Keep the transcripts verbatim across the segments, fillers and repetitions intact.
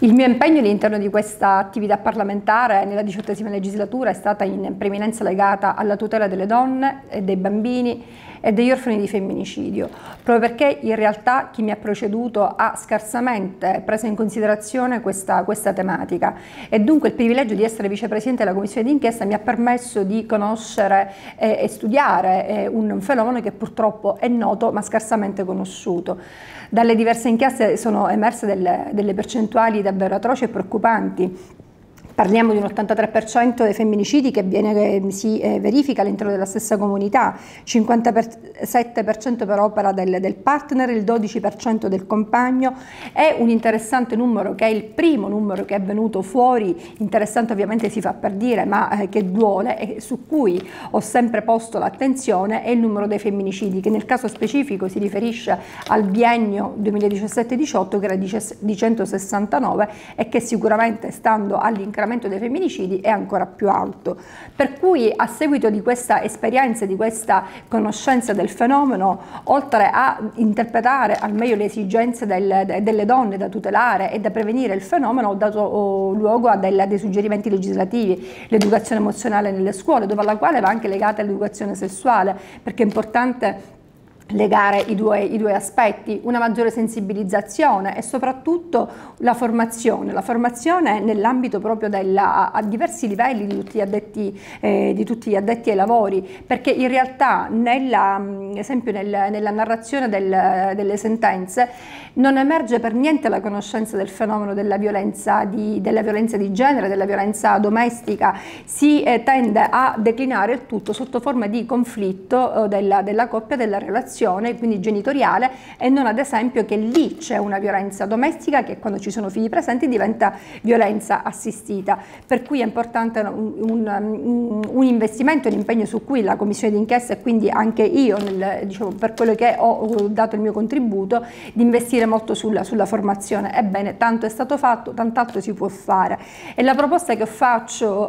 Il mio impegno all'interno di questa attività parlamentare nella diciottesima legislatura è stata in preeminenza legata alla tutela delle donne e dei bambini e degli orfani di femminicidio, proprio perché in realtà chi mi ha preceduto ha scarsamente preso in considerazione questa, questa tematica, e dunque il privilegio di essere vicepresidente della commissione d'inchiesta mi ha permesso di conoscere eh, e studiare eh, un fenomeno che purtroppo è noto ma scarsamente conosciuto. Dalle diverse inchieste sono emerse delle, delle percentuali davvero atroci e preoccupanti. Parliamo di un ottantatré per cento dei femminicidi che, viene, che si eh, verifica all'interno della stessa comunità, cinquantasette per cento per opera del, del partner, il dodici per cento del compagno. È un interessante numero che è il primo numero che è venuto fuori, interessante ovviamente si fa per dire, ma eh, che duole e su cui ho sempre posto l'attenzione, è il numero dei femminicidi, che nel caso specifico si riferisce al biennio duemiladiciassette diciotto, che era di centosessantanove e che sicuramente, stando all'incremento dei femminicidi, è ancora più alto. Per cui, a seguito di questa esperienza, di questa conoscenza del fenomeno, oltre a interpretare al meglio le esigenze del, delle donne da tutelare e da prevenire il fenomeno, ho dato oh, luogo a, del, a dei suggerimenti legislativi: l'educazione emozionale nelle scuole, dove alla quale va anche legata l'educazione sessuale, perché è importante legare i due, i due aspetti, una maggiore sensibilizzazione e soprattutto la formazione, la formazione nell'ambito proprio della, a diversi livelli di tutti gli addetti, eh, di tutti gli addetti ai lavori, perché in realtà nella, esempio nel, nella narrazione del, delle sentenze non emerge per niente la conoscenza del fenomeno della violenza di, della violenza di genere, della violenza domestica. Si eh, tende a declinare il tutto sotto forma di conflitto eh, della, della coppia, della relazione, quindi genitoriale, e non ad esempio che lì c'è una violenza domestica che quando ci sono figli presenti diventa violenza assistita. Per cui è importante un, un, un investimento, un impegno su cui la commissione d'inchiesta e quindi anche io, nel, diciamo, per quello che ho dato il mio contributo, di investire molto sulla, sulla formazione. Ebbene, tanto è stato fatto, tant'altro si può fare, e la proposta che faccio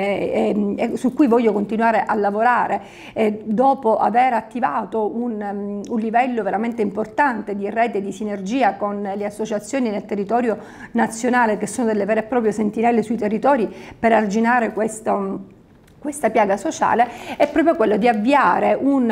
eh, eh, su cui voglio continuare a lavorare eh, dopo aver attivato un un livello veramente importante di rete, di sinergia con le associazioni nel territorio nazionale, che sono delle vere e proprie sentinelle sui territori per arginare questo, questa piaga sociale, è proprio quello di avviare un,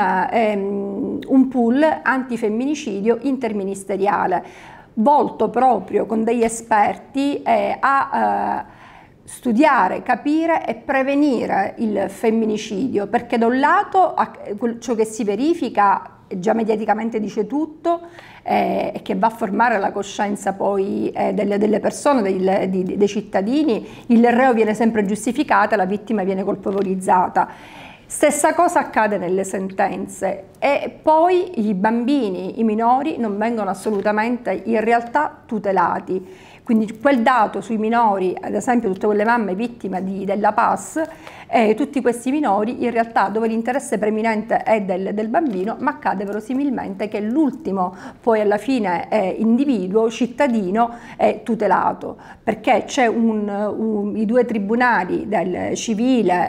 ehm, un pool antifemminicidio interministeriale, volto proprio con degli esperti eh, a eh, studiare, capire e prevenire il femminicidio, perché da un lato ciò che si verifica già mediaticamente dice tutto eh, e che va a formare la coscienza poi eh, delle, delle persone, dei, dei, dei cittadini. Il reo viene sempre giustificato, la vittima viene colpevolizzata. Stessa cosa accade nelle sentenze, e poi i bambini, i minori non vengono assolutamente in realtà tutelati. Quindi quel dato sui minori, ad esempio tutte quelle mamme vittime di, della P A S, eh, tutti questi minori in realtà dove l'interesse preminente è del, del bambino, ma accade verosimilmente che l'ultimo poi alla fine eh, individuo, cittadino, è tutelato, perché c'è un, un, i due tribunali del civile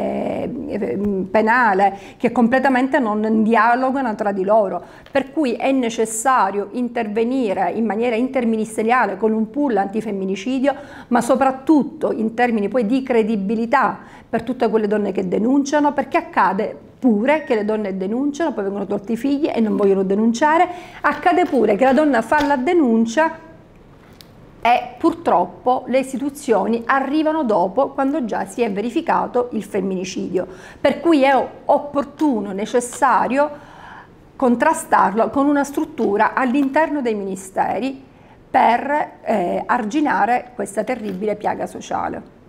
e penale che completamente non dialogano tra di loro, per cui è necessario intervenire in maniera interministeriale con un pool antifemminicidio, ma soprattutto in termini poi di credibilità per tutte quelle donne che denunciano, perché accade pure che le donne denunciano, poi vengono tolti i figli e non vogliono denunciare, accade pure che la donna fa la denuncia e purtroppo le istituzioni arrivano dopo, quando già si è verificato il femminicidio, per cui è opportuno, necessario contrastarlo con una struttura all'interno dei ministeri per eh, arginare questa terribile piaga sociale.